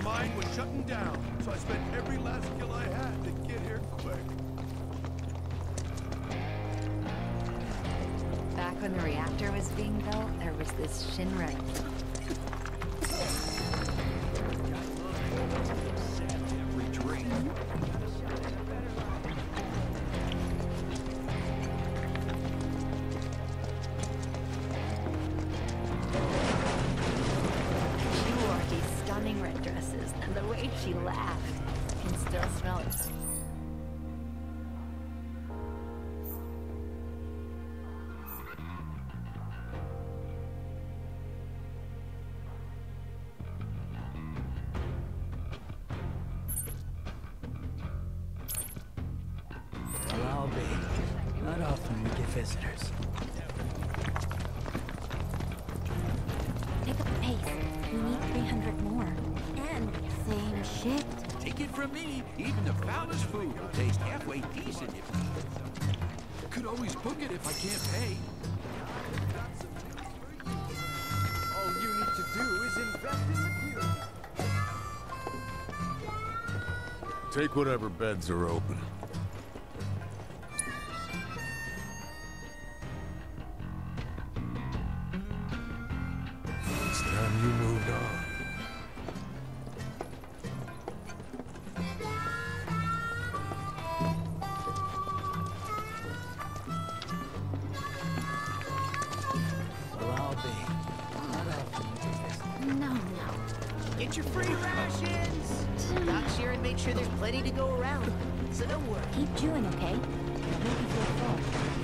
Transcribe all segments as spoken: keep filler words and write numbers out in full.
mine was shutting down, so I spent every last skill I had to get here quick. Back when the reactor was being built, there was this Shinra. Every dream. She wore these stunning red dresses, and the way she laughed, I can still smell it. I'll be. Not often we get visitors. Pick up the pace. We need three hundred more. And same shit. Take it from me, even the foulest food will taste halfway decent if... Could always book it if I can't pay. All you need to do is invest in the beauty. Take whatever beds are open. It's time you moved on. Well, I'll be. Not often we get visitors. No, no. Get your free rations! Doc Sheeran made sure there's plenty to go around, so don't worry. Keep chewing, okay? Make you feel full.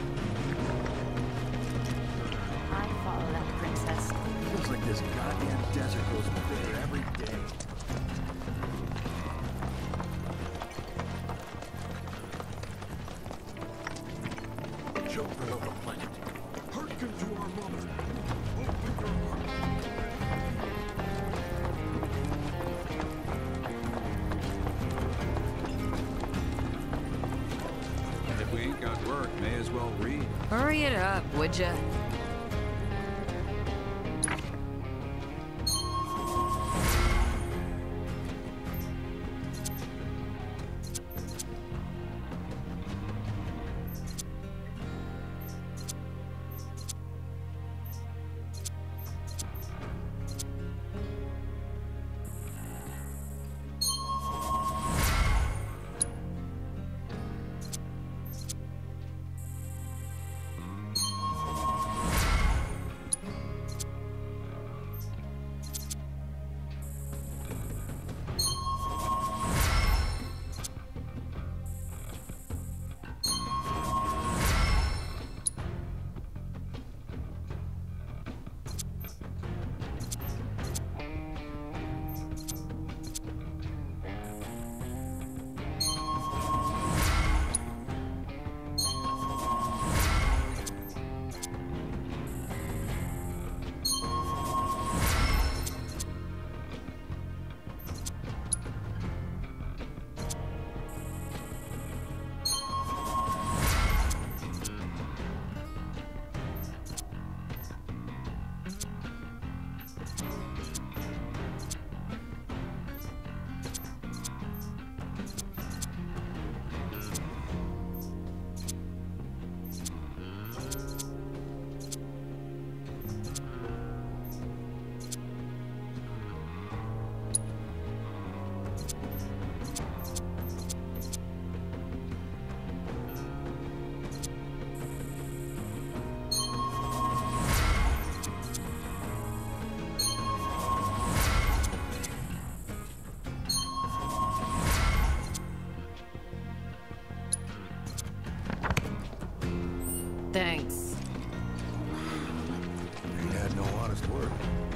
I follow that princess. Feels like this goddamn desert goes bigger every day. Children of the planet, hearken to our mother. Open your heart. If we ain't got work, may as well read. Hurry it up, would ya? Thanks. He had no honest work.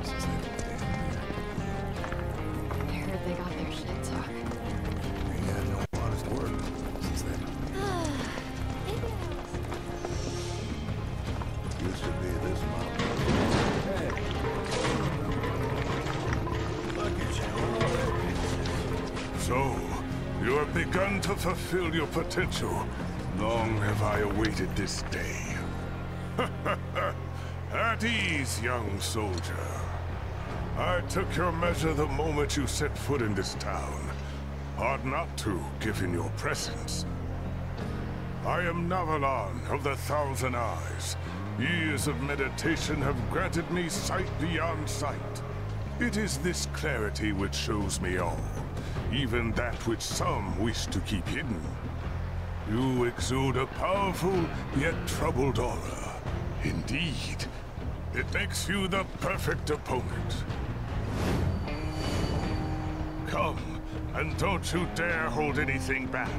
I heard they got their shit talk. He had no honest work since then. Used to be this mountain. Hey. Look at you. So, you have begun to fulfill your potential. Long have I awaited this day. At ease, young soldier. I took your measure the moment you set foot in this town. Hard not to, given your presence. I am Navalon of the Thousand Eyes. Years of meditation have granted me sight beyond sight. It is this clarity which shows me all, even that which some wish to keep hidden. You exude a powerful, yet troubled aura. Indeed, it makes you the perfect opponent. Come, and don't you dare hold anything back.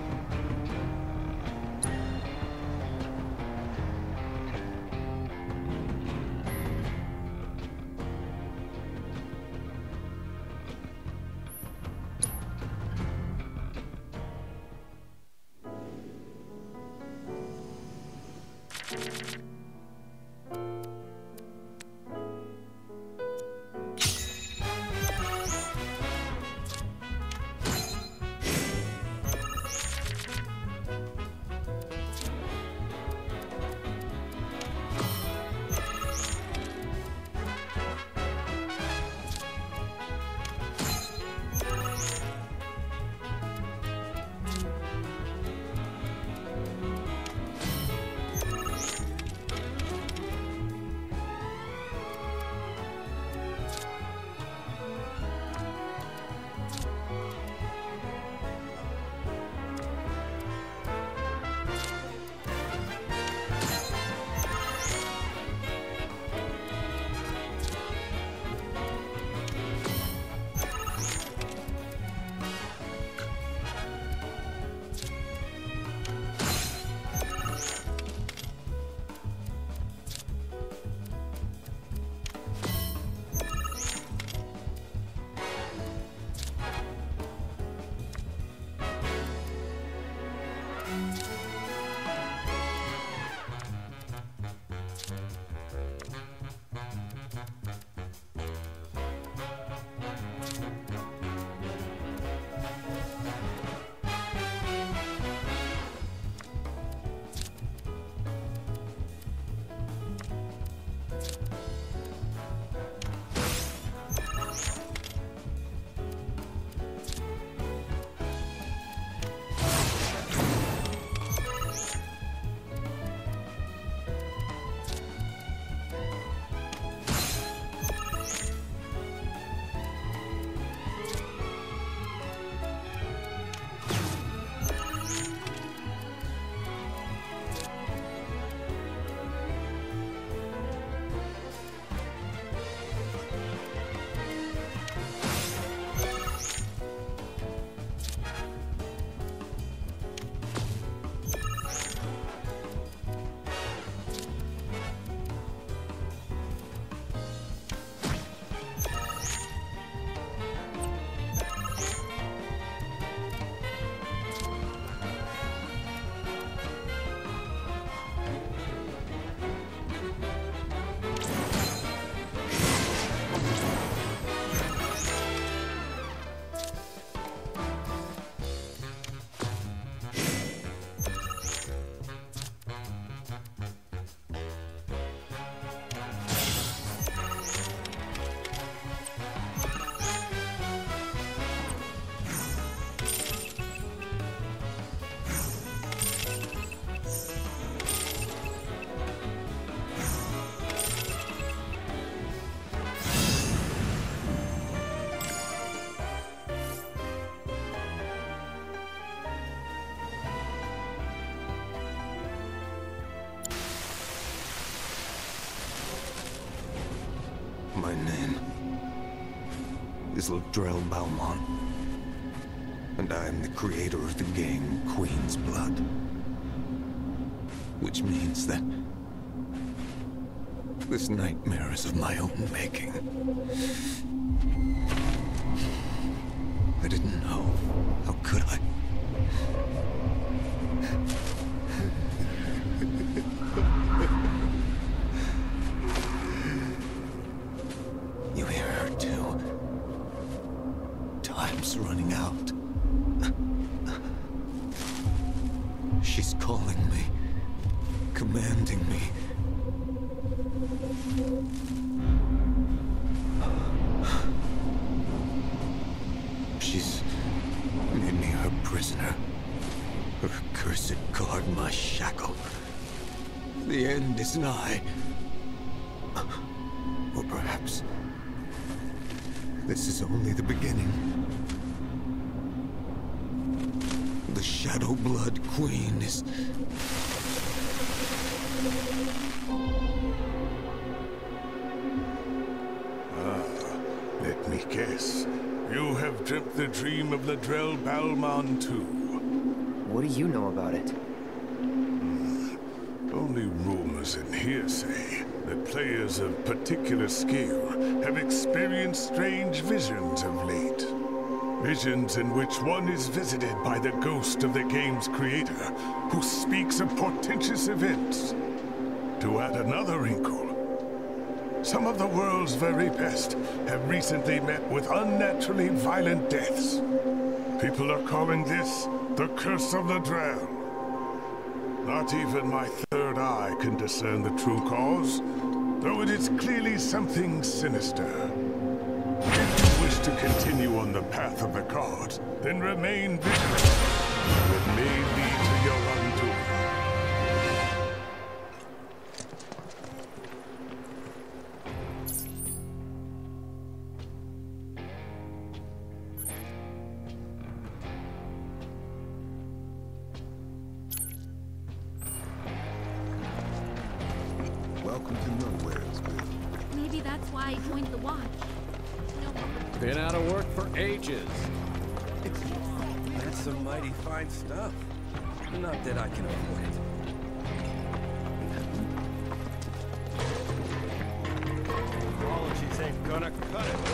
My name is Ladrell Balmont, and I am the creator of the game Queen's Blood. Which means that this nightmare is of my own making. I didn't know. How could I? You hear her too? Time's running out. She's calling me, commanding me. prisoner. Her cursed guard my shackle. The end is nigh. Or perhaps this is only the beginning. The Shadow Blood Queen is... Let me guess. You have dreamt the dream of Ladrell Balmon too. What do you know about it? Hmm. Only rumors and hearsay that players of particular skill have experienced strange visions of late. Visions in which one is visited by the ghost of the game's creator, who speaks of portentous events. To add another wrinkle, some of the world's very best have recently met with unnaturally violent deaths. People are calling this the Curse of Ladrell. Not even my third eye can discern the true cause, though it is clearly something sinister. If you wish to continue on the path of the cards, then remain vigilant. It may lead to your undoing. Welcome to Nowheresville. Maybe that's why I joined the watch. Been out of work for ages. That's some mighty fine stuff. Not that I can afford it. Apologies ain't gonna cut it.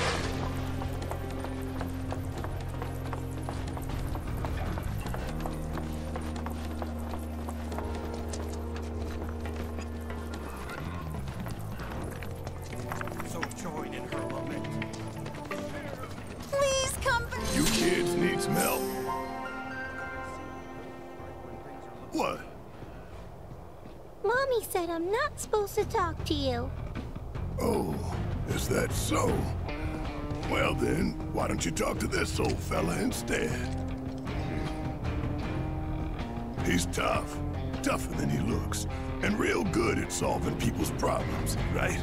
So join in her lament. Please come back. You kids need some help. What? Mommy said I'm not supposed to talk to you. Oh, is that so? Well then, why don't you talk to this old fella instead? He's tough. Tougher than he looks. And real good at solving people's problems, right?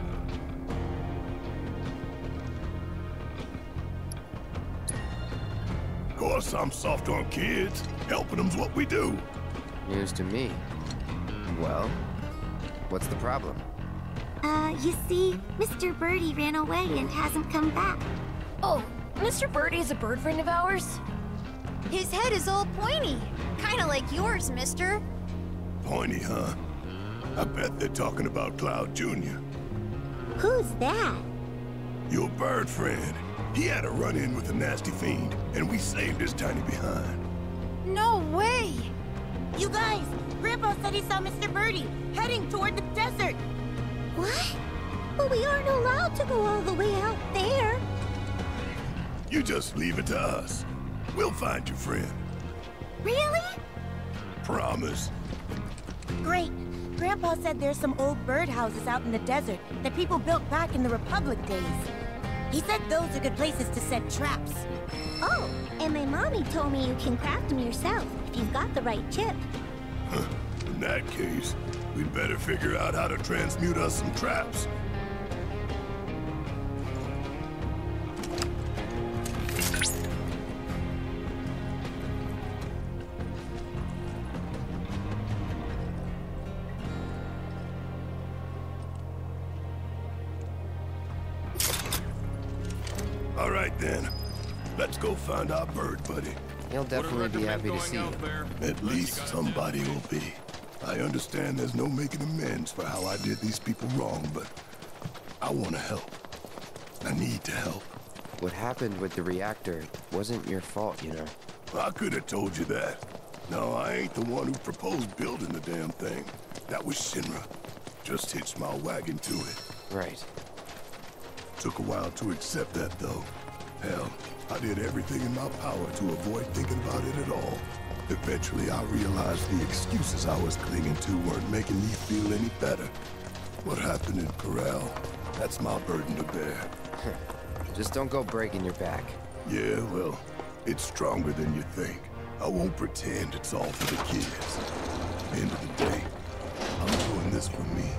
Of course, I'm soft on kids. Helping them's what we do. News to me. Well, what's the problem? Uh, you see, Mister Birdie ran away and hasn't come back. Oh, Mister Birdie is a bird friend of ours? His head is all pointy. Kinda like yours, mister. Pointy, huh? I bet they're talking about Cloud Junior Who's that? Your bird friend. He had a run-in with a nasty fiend, and we saved his tiny behind. No way! You guys, Grandpa said he saw Mister Birdie heading toward the desert. What? But we aren't allowed to go all the way out there. You just leave it to us. We'll find your friend. Really? Promise. Great. Grandpa said there's some old birdhouses out in the desert that people built back in the Republic days. He said those are good places to set traps. Oh, and my mommy told me you can craft them yourself if you've got the right chip. Huh. In that case, we'd better figure out how to transmute us some traps. All right, then. Let's go find our bird buddy. He'll definitely be happy to see you. At least somebody will be. I understand there's no making amends for how I did these people wrong, but I want to help. I need to help. What happened with the reactor wasn't your fault, you know. I could have told you that. No, I ain't the one who proposed building the damn thing. That was Shinra. Just hitched my wagon to it. Right. Took a while to accept that, though. Hell, I did everything in my power to avoid thinking about it at all. Eventually, I realized the excuses I was clinging to weren't making me feel any better. What happened in Corral, that's my burden to bear. Just don't go breaking your back. Yeah, well, it's stronger than you think. I won't pretend it's all for the kids. At the end of the day, I'm doing this for me.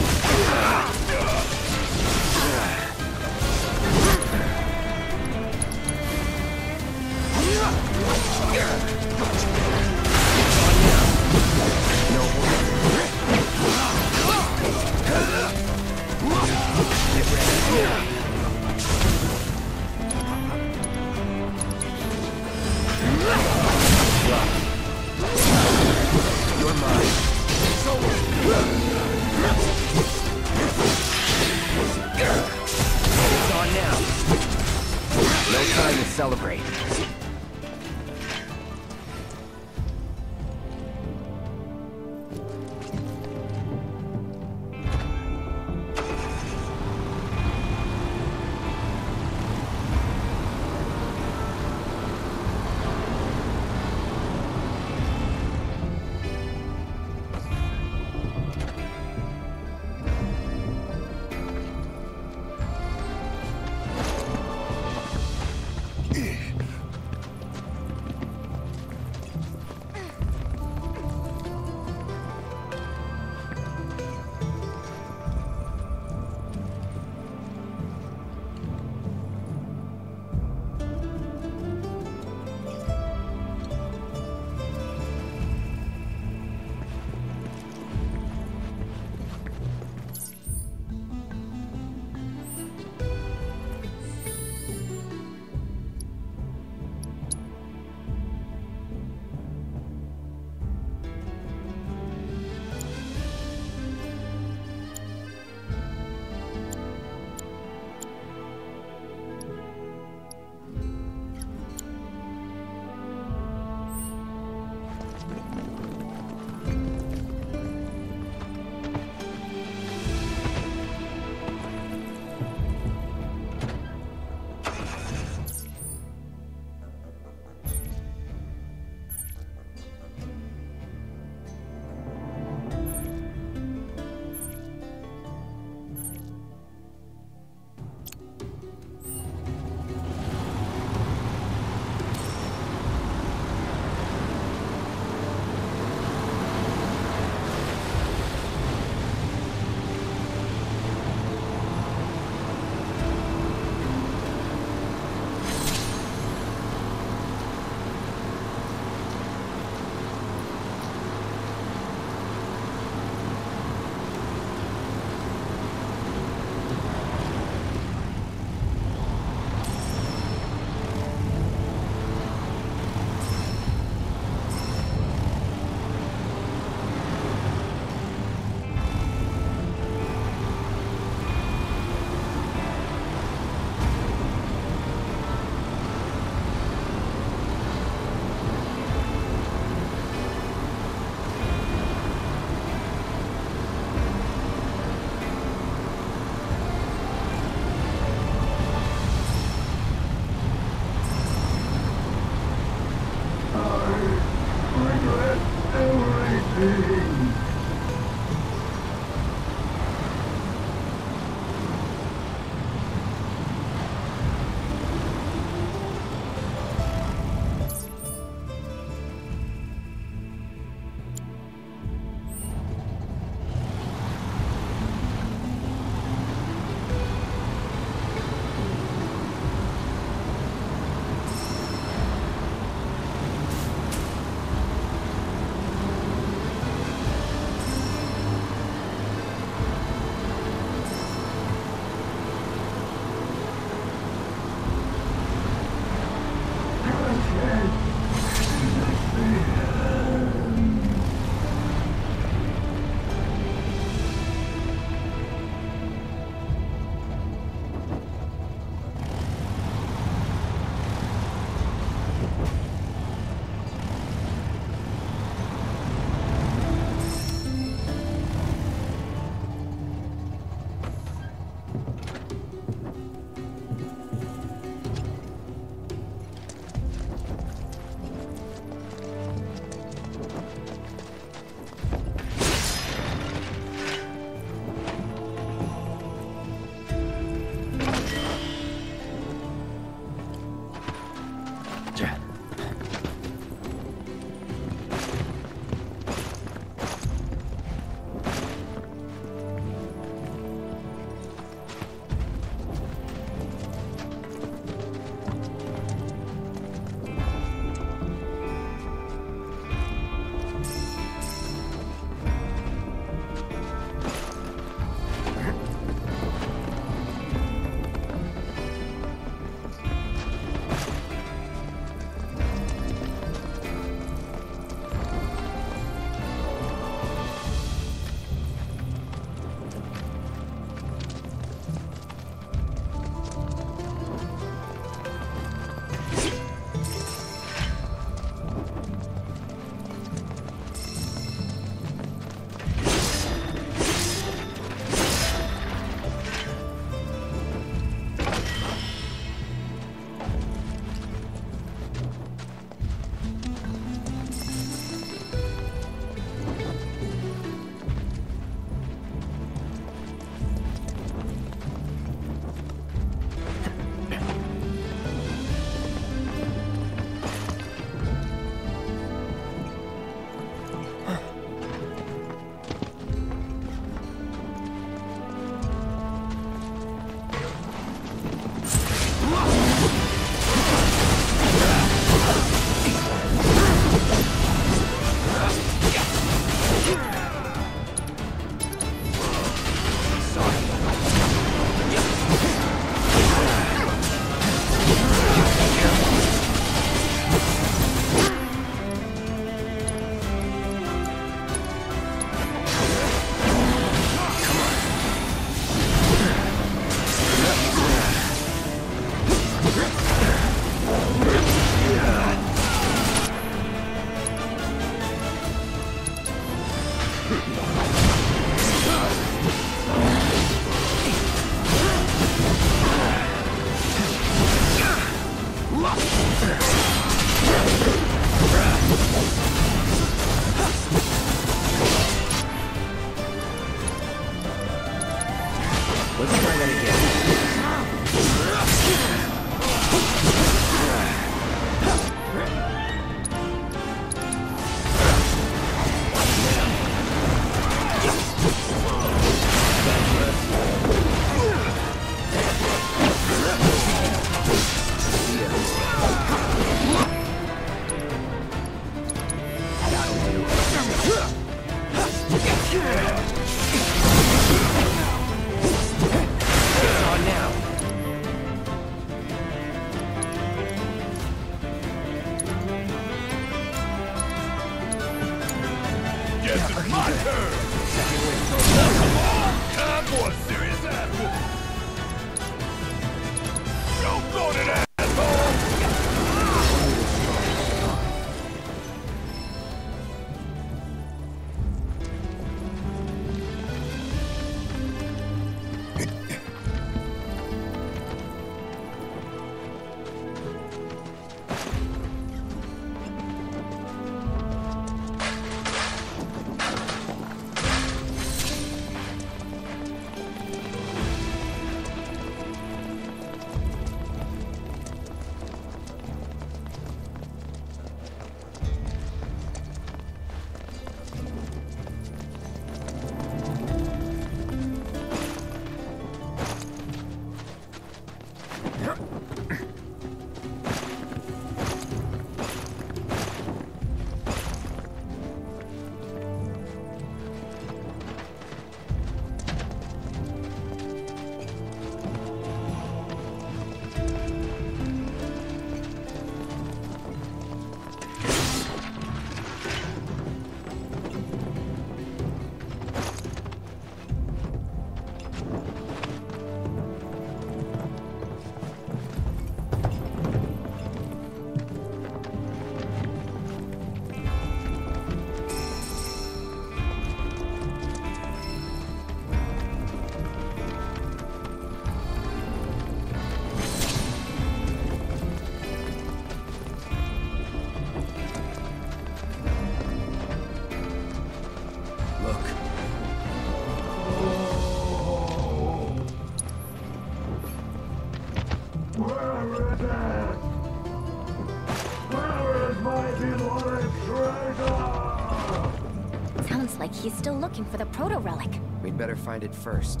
Sounds like he's still looking for the proto-relic. We'd better find it first.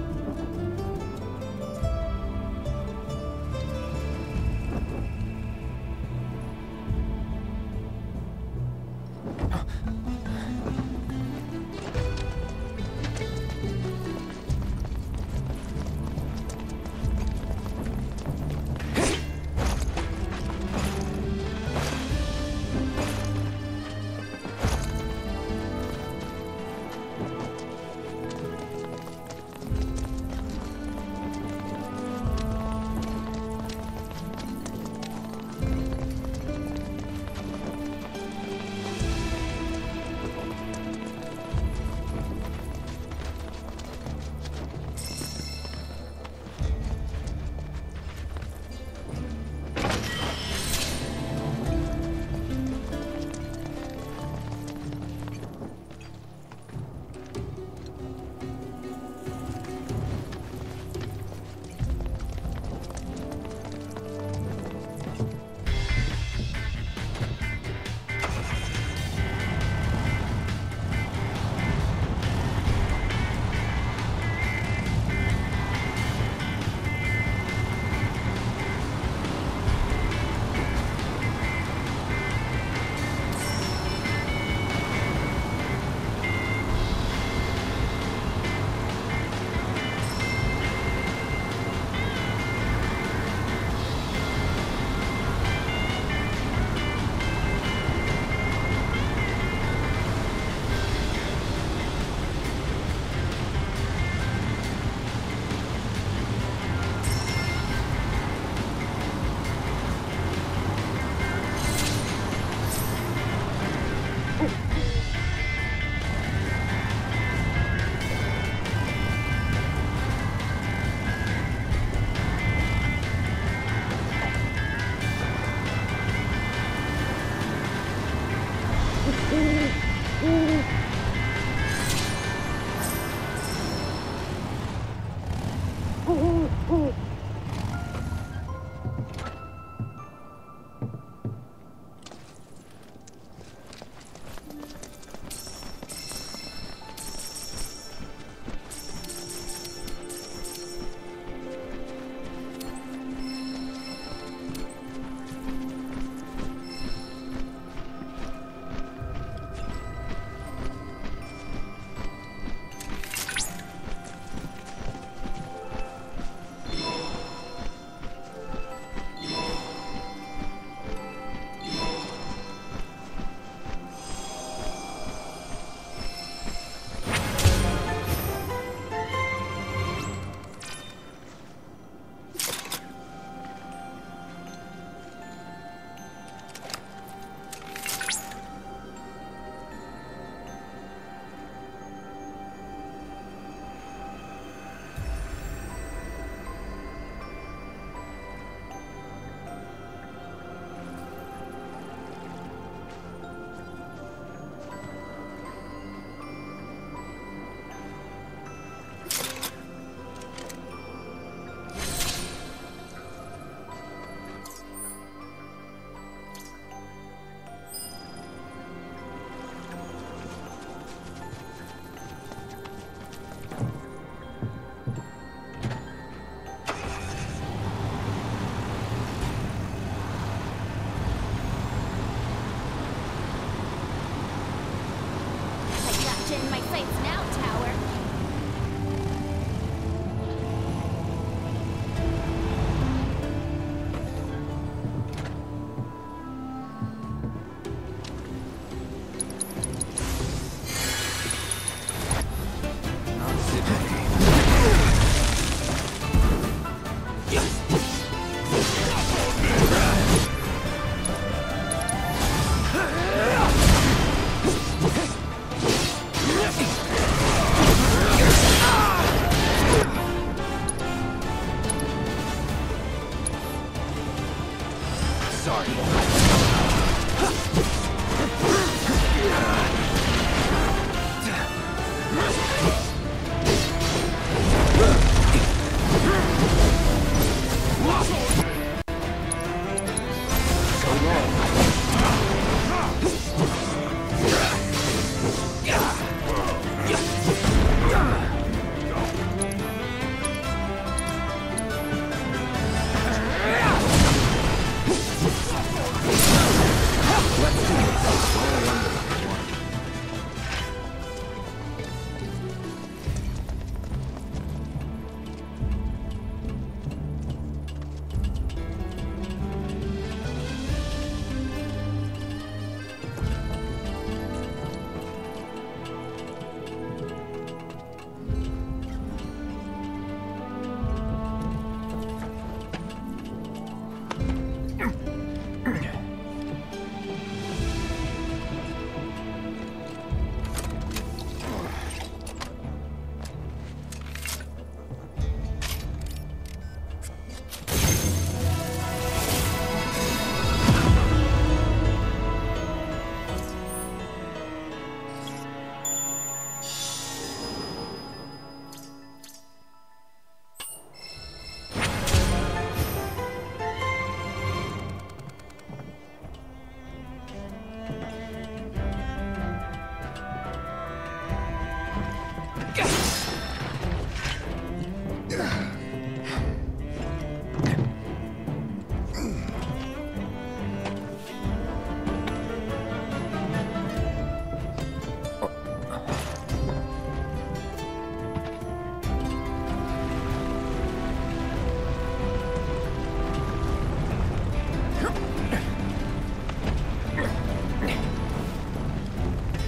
In my sights now, Tower. Yeah.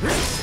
Huh?